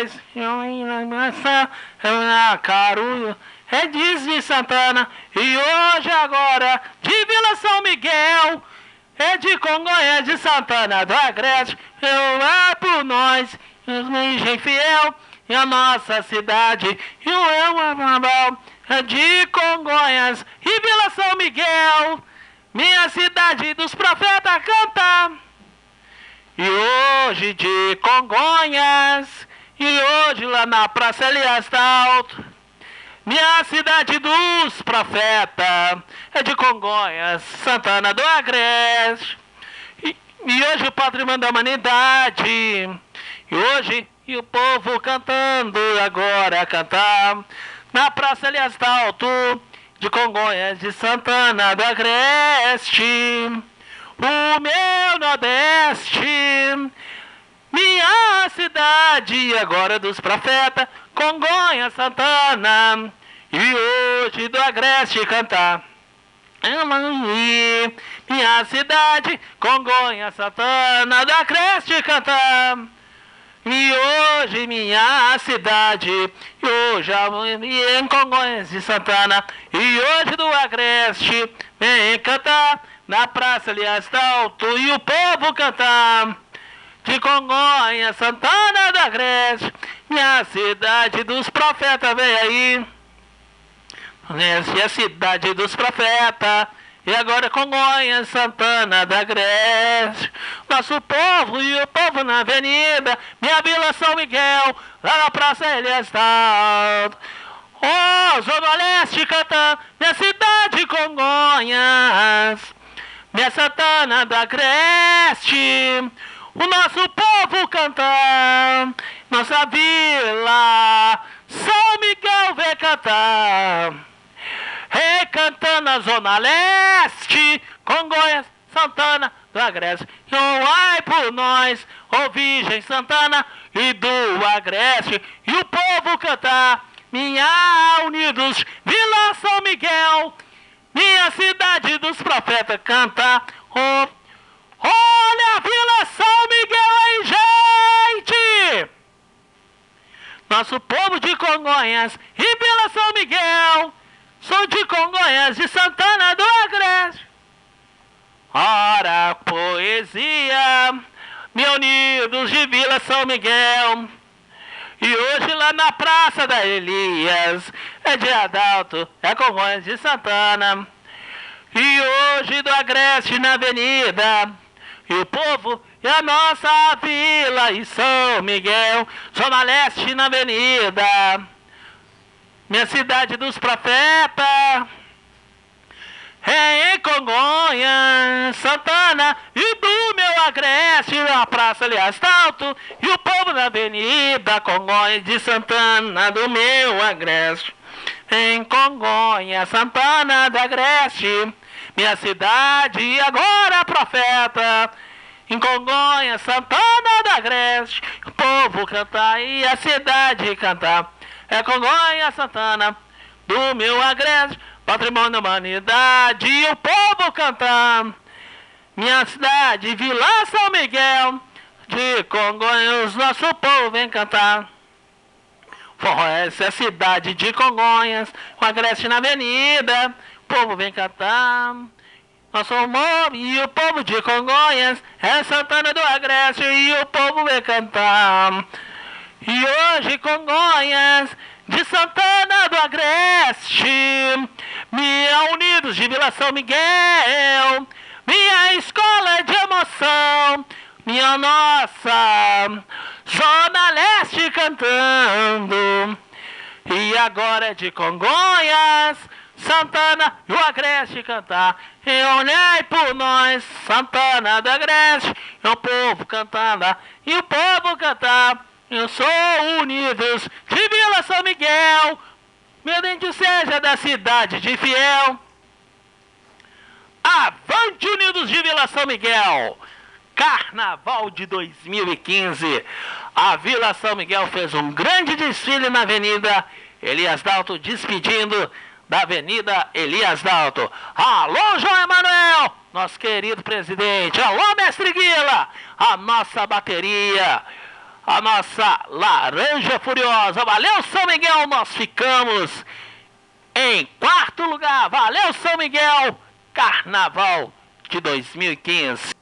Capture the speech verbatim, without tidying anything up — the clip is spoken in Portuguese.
nós. Carudo é de Santana. E hoje agora de Vila São Miguel, é de Congonhas de Santana do Agreste. Eu é por nós, os meus fiel, e a nossa cidade. E o eu é de Congonhas e Vila São Miguel, minha cidade dos profetas canta. E hoje de Congonhas, e hoje lá na Praça Elias Dalto, minha cidade dos profetas é de Congonhas, Santana do Agreste. E, e hoje o patrimônio da humanidade, e hoje e o povo cantando agora cantar na Praça Elias Dalto, de Congonhas de Santana do Agreste, o meu Nordeste, minha cidade agora dos profetas, Congonhas, Santana, e hoje do Agreste cantar. Minha cidade, Congonhas, Santana, do Agreste cantar. E hoje minha cidade, e hoje em Congonhas de Santana, e hoje do Agreste, vem cantar na Praça Elias Dalto, e o povo cantar. De Congonhas, Santana do Agreste, minha cidade dos profetas, vem aí. Essa é a cidade dos profetas, e agora Congonhas, Santana do Agreste. Nosso povo e o povo na avenida, minha Vila São Miguel, lá na Praça Elias Dalto. Oh, Zona Leste cantando, minha cidade Congonhas, minha Santana do Agreste. O nosso povo cantando, nossa Vila São Miguel vem cantar. Recantando a Zona Leste, Congonhas, Santana do Agreste. Ai por nós, ó Virgem Santana e do Agreste. E o povo cantar, minha Unidos, Vila São Miguel, minha cidade dos profetas cantar. Oh, olha a Vila São Miguel aí, gente! Nosso povo de Congonhas e Vila São Miguel, sou de Congonhas de Santana do Agreste. Ora, poesia, meu Unidos de Vila São Miguel. E hoje lá na Praça da Elias, é de Adalto, é Congonhas de Santana. E hoje do Agreste na Avenida, e o povo e a nossa Vila e São Miguel, Zona Leste na Avenida, minha cidade dos profetas, é em Congonhas, Santana e do meu Agreste, na Praça Elias Dalto, e o povo na Avenida, Congonhas de Santana do meu Agreste. Em Congonhas, Santana do Agreste, minha cidade agora profeta. Em Congonhas, Santana do Agreste, o povo cantar e a cidade cantar. É Congonhas, Santana do meu Agreste, patrimônio da humanidade, e o povo cantar. Minha cidade, Vila São Miguel, de Congonhas, nosso povo vem cantar. Forró, essa é a cidade de Congonhas, com Agreste na Avenida, o povo vem cantar. Nosso amor e o povo de Congonhas, é Santana do Agreste, e o povo vem cantar. E hoje Congonhas de Santana do Agreste, minha Unidos de Vila São Miguel, minha escola de emoção, minha nossa Zona Leste cantando. E agora é de Congonhas, Santana e o Agreste cantar. E olhai por nós, Santana do Agreste, e o povo cantando, e o povo cantar. Eu sou Unidos de Vila São Miguel, meu dente seja da cidade de Fiel. Avante Unidos de Vila São Miguel! Carnaval de dois mil e quinze. A Vila São Miguel fez um grande desfile na Avenida Elias Dalto, despedindo da Avenida Elias Dalto. Alô, João Emanuel, nosso querido presidente. Alô, mestre Guila, a nossa bateria. a nossa Laranja Furiosa. Valeu, São Miguel, nós ficamos em quarto lugar. Valeu, São Miguel, Carnaval de dois mil e quinze.